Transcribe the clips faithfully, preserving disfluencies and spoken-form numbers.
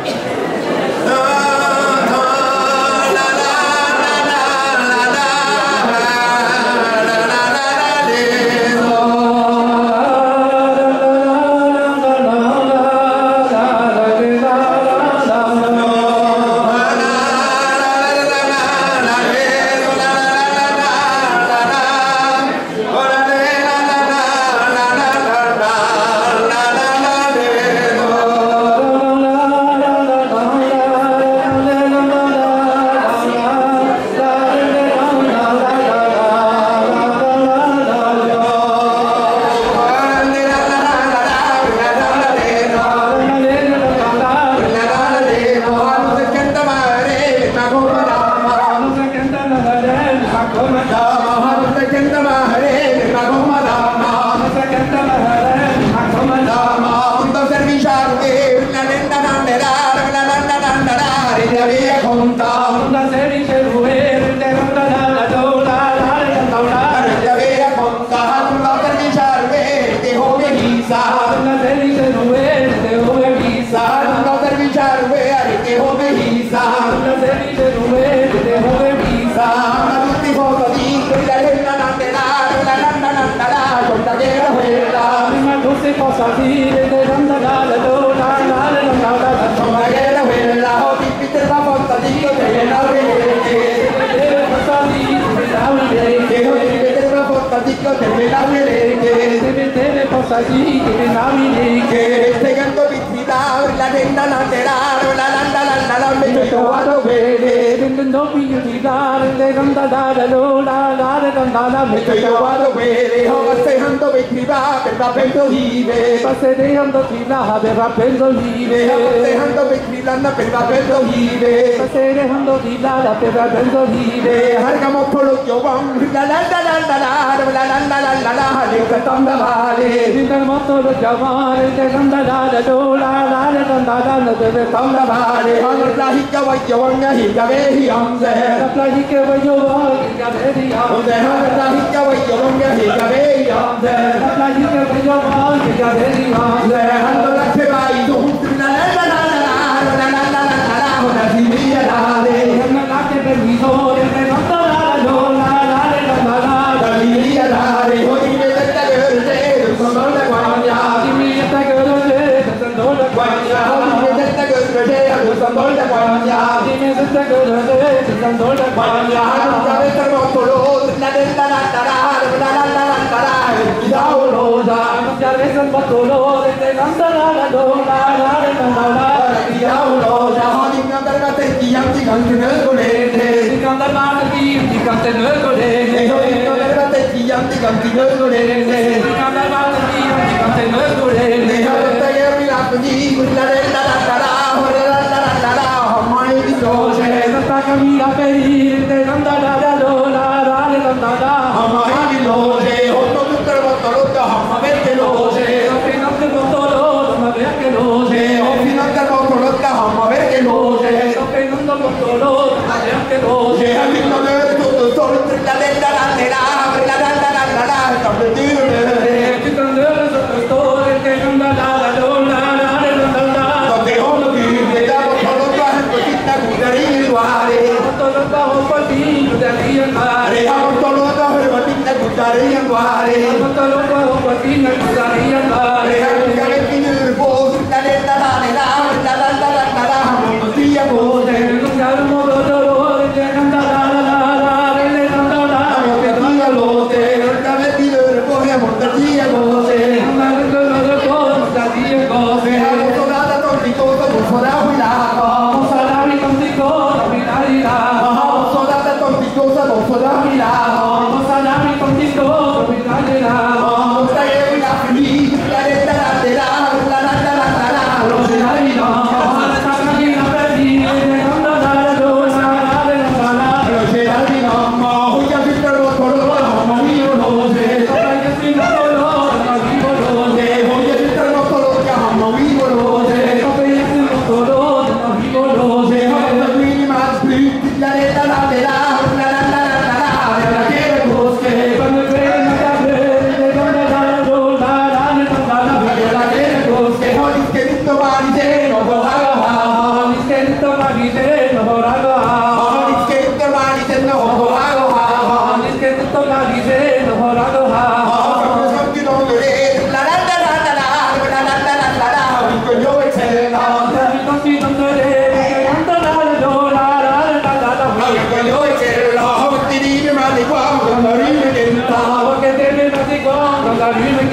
Canta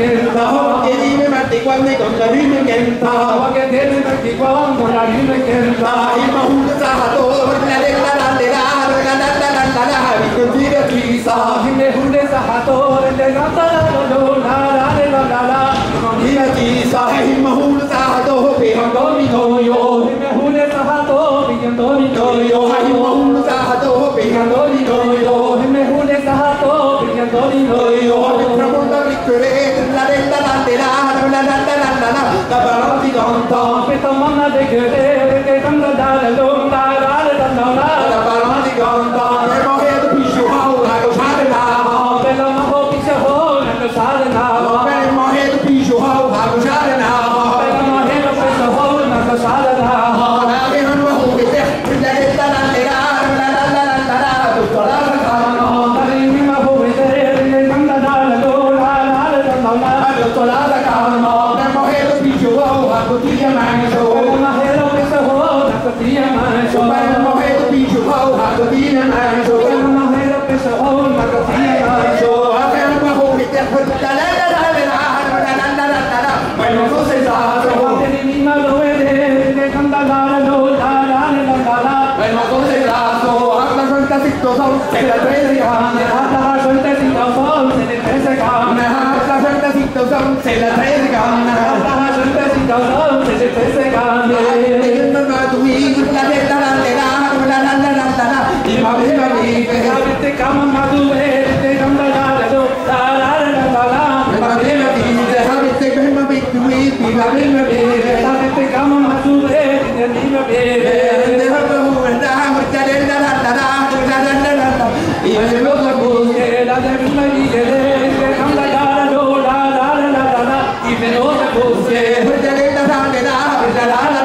kenta Ke di me matti quando con la rime kenta Wa ke di me matti quando la rime kenta I mahul sa to la la la la la la la la la la vi ko dire pisa me hunde sa to la la la la la la la la Dia pisa I mahul sa to pe hum do mi do yo me hunde sa to pe hum do mi do yo I mahul sa to pe hum do mi do yo me hunde sa to pe hum do mi do yo Pramonda victory la la la la la la la la la la la baranti ganta pe tamana de gere ke tanda da la lo la la la la la la baranti ganta pe mohe de pishu hau la ko chale na pe la mo pishu hau la ko chale na pe mohe de pishu hau la ko chale na pe la mohe de pishu hau la ko chale na na ke han mo ke te la la la la la la la la la to tola ka na na ni ma ho ve te le tanda da la lo la la la la la to tola ka na pe mohe de pishu hau la ko tia ma so pe mohe de pishu hau la ko tia ma so pe mohe de pishu hau la ko tia ma so pe mohe de pishu hau la ko tia ma so pe ma ho ke te la la la la la la la la la pe no so se sa so te ni ma lo ve de tanda da la lo la la la la la pe no so se sa so habla suelta sitto so se la trece gana habla suelta sitto so se la trece gana habla suelta sitto so se la trece gana habla suelta sitto so se la trece gana no no tu hi la la la la la la la la la i ma ve ma ve te kama ma tu ve te tanda da la lo la la la la la ma ve ma ve te ha te be ma ve tu hi ma ve ma ve te kama ma tu ve te ni ma ve te ha ma hu da ma ta la la la la la la la la i ve mo la bu la de mi ma vi te tanda da la lo la la la la la i ve mo la bu te la la la la la la la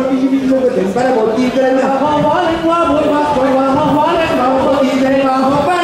Para